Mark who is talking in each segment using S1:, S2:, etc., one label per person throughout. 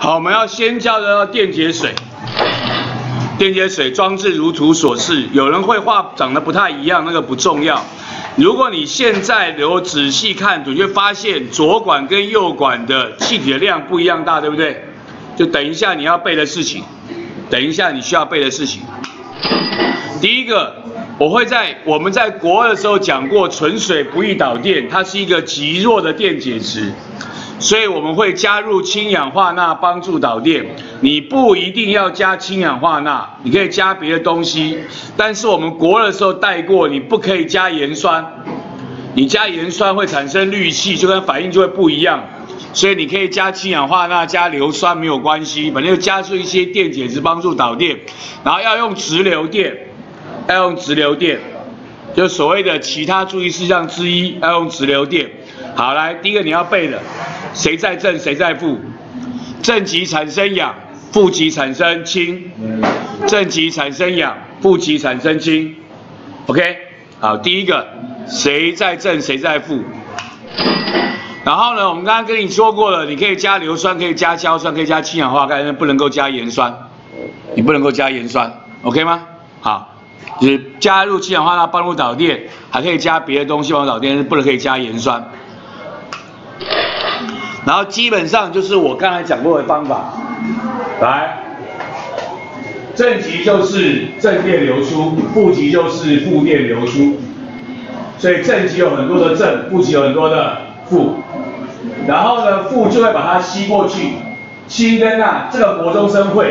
S1: 好，我们要先教的电解水。电解水装置如图所示，有人会画长得不太一样，那个不重要。如果你现在仔细看，你会发现左管跟右管的气体的量不一样大，对不对？就等一下你要背的事情，等一下你需要背的事情。第一个，我们在国二的时候讲过，纯水不易导电，它是一个极弱的电解质。所以我们会加入氢氧化钠帮助导电，你不一定要加氢氧化钠，你可以加别的东西。但是我们国二的时候带过，你不可以加盐酸，你加盐酸会产生氯气，就跟反应就会不一样。所以你可以加氢氧化钠、加硫酸没有关系，反正就加入一些电解质帮助导电，然后要用直流电，就所谓的其他注意事项之一，要用直流电。好，来，第一个你要背的，谁在正谁在负？正极产生氧，负极产生氢。正极产生氧，负极产生氢。OK， 好，第一个谁在正谁在负？然后呢，我们刚刚跟你说过了，你可以加硫酸，可以加硝酸，可以加氢氧化钙，但不能够加盐酸，你不能够加盐酸 ，OK 吗？好，就是加入氢氧化钠帮助导电，还可以加别的东西帮助导电，但是不能可以加盐酸。然后基本上就是我刚才讲过的方法，来，正极就是正电流出，负极就是负电流出，所以正极有很多的正，负极有很多的负，然后呢，负就会把它吸过去，氢跟钠，这个国中生会，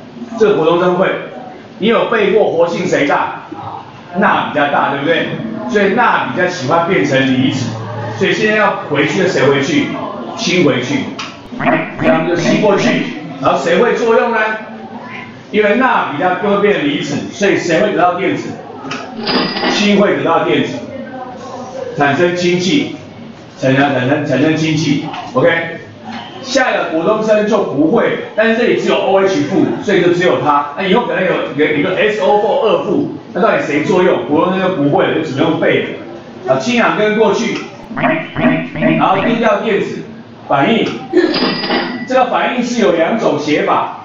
S1: 你有背过活性谁大？钠比较大，对不对？所以钠比较喜欢变成离子，所以现在要回去的谁回去？氢回去，这样就吸过去，然后谁会作用呢？因为钠比较多会变离子，所以谁会得到电子？氢会得到电子，产生氢气，产生氢气 ，OK。下一个国中生就不会，但是这里只有 OH 负，所以就只有它。那以后可能有一个 SO4 二负，那到底谁作用？国中生就不会，就只能用背的。氢氧根过去，然后丢掉电子。反应，这个反应是有两种写法，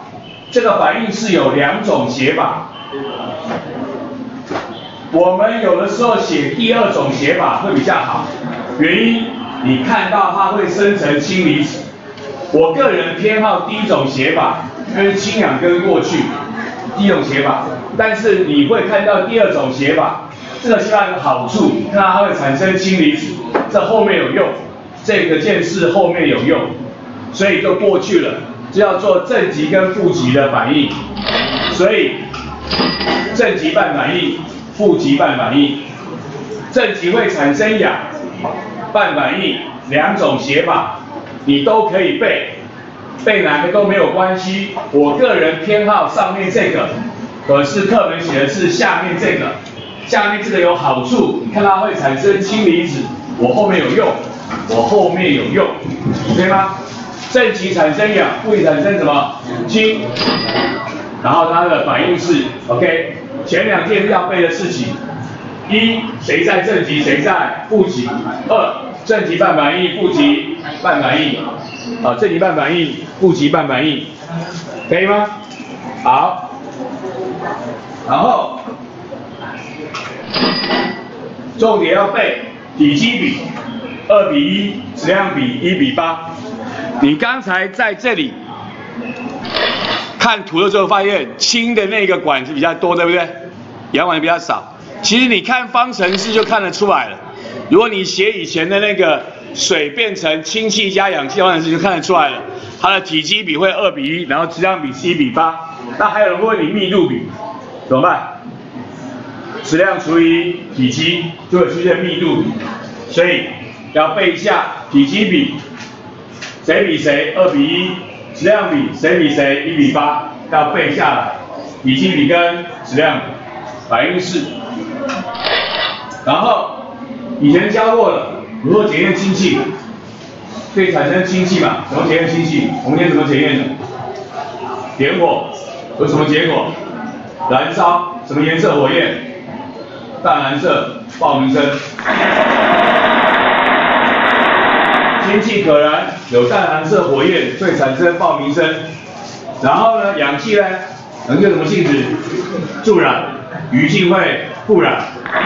S1: 我们有的时候写第二种写法会比较好，原因你看到它会生成氢离子。我个人偏好第一种写法，因为氢氧根过去，第一种写法。但是你会看到第二种写法，这个写法有好处，你看到它会产生氢离子，这后面有用。这个件事后面有用，所以就过去了，就要做正极跟负极的反应，所以正极半反应，负极半反应，正极会产生氧，半反应两种写法，你都可以背，背哪个都没有关系。我个人偏好上面这个，可是课本写的是下面这个，下面这个有好处，你看它会产生氢离子，我后面有用。OK 吗？正极产生氧，负极产生什么？氢。然后它的反应是 OK。前两件要背的事情：一，谁在正极，谁在负极；二，正极半反应，负极半反应。正极半反应，负极半反应，可以吗？好。然后重点要背体积比。2:1，质量比1:8。你刚才在这里看图的时候，发现氢的那个管子比较多，对不对？氧管比较少。其实你看方程式就看得出来了。如果你写以前的那个水变成氢气加氧气方程式，就看得出来了。它的体积比会2:1，然后质量比是1:8。那还有人问你密度比，怎么办？质量除以体积就会出现密度比，所以。要背一下体积比，谁比谁2:1，质量比谁比谁1:8，要背下来。体积比跟质量比，反应式。然后以前教过了，如何检验氢气，可以产生氢气嘛？怎么检验氢气？我们今天怎么检验的？点火有什么结果？燃烧，什么颜色火焰？淡蓝色，爆能生。 氢气可燃，有淡蓝色火焰，会产生爆鸣声。然后呢，氧气呢，能有什么性质？助燃，余烬会不燃。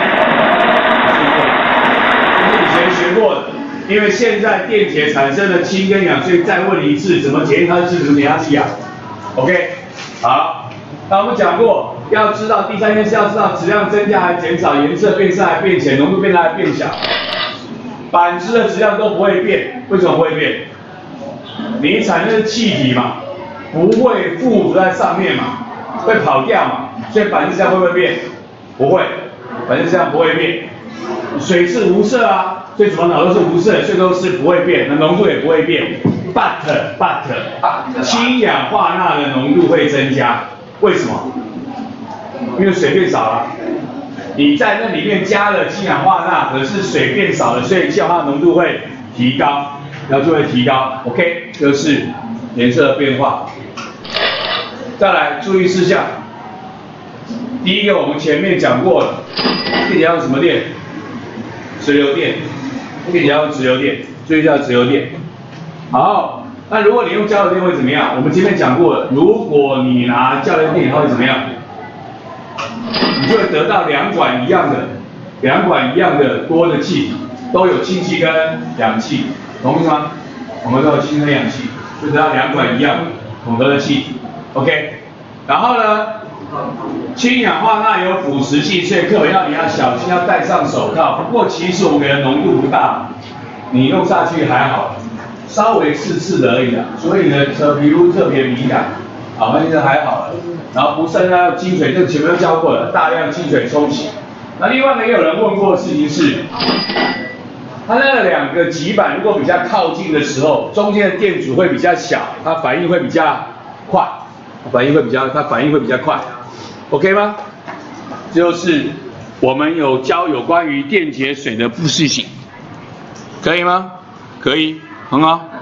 S1: 这是以前学过的，因为现在电解产生了氢跟氧，所以再问你一次，怎么检验它是氢，怎么检验它是氧 ？OK， 好，那我们讲过，要知道第3件事要知道质量增加还减少，颜色变色还变浅，浓度变大还变小。板子的质量都不会变，为什么不会变？你产生的气体嘛，不会附着在上面嘛，会跑掉嘛，所以板子质量会不会变？不会，板子质量不会变。水是无色啊，所以怎么脑都是无色，所以都是不会变，那浓度也不会变。But 氢氧化钠的浓度会增加，为什么？因为水变少了。你在那里面加了氢氧化钠，可是水变少了，所以氢氧化钠浓度会提高，然后就会提高。OK， 就是颜色的变化。再来注意事项，第一个我们前面讲过了，电解要用什么电？直流电。电解要用直流电，注意一下直流电。好，那如果你用交流电会怎么样？我们前面讲过了，如果你拿交流电，它会怎么样？你就会得到两管一样的多的气体，都有氢气跟氧气，同意吗？我们都有氢跟氧气，就得到两管一样混合的气体。OK， 然后呢，氢氧化钠有腐蚀性，所以课本要你要小心，要戴上手套。不过其实我们给的浓度不大，你用下去还好，稍微刺的而已啦。所以呢，皮肤特别敏感，好，那现在还好了。然后不慎要清水，这个前面都教过了，大量清水冲洗。那另外呢，也有人问过的事情是，它那两个极板如果比较靠近的时候，中间的电阻会比较小，它反应会比较快，它反应会比较快 ，OK 吗？这就是我们有教有关于电解水的复式型，可以吗？可以，很好。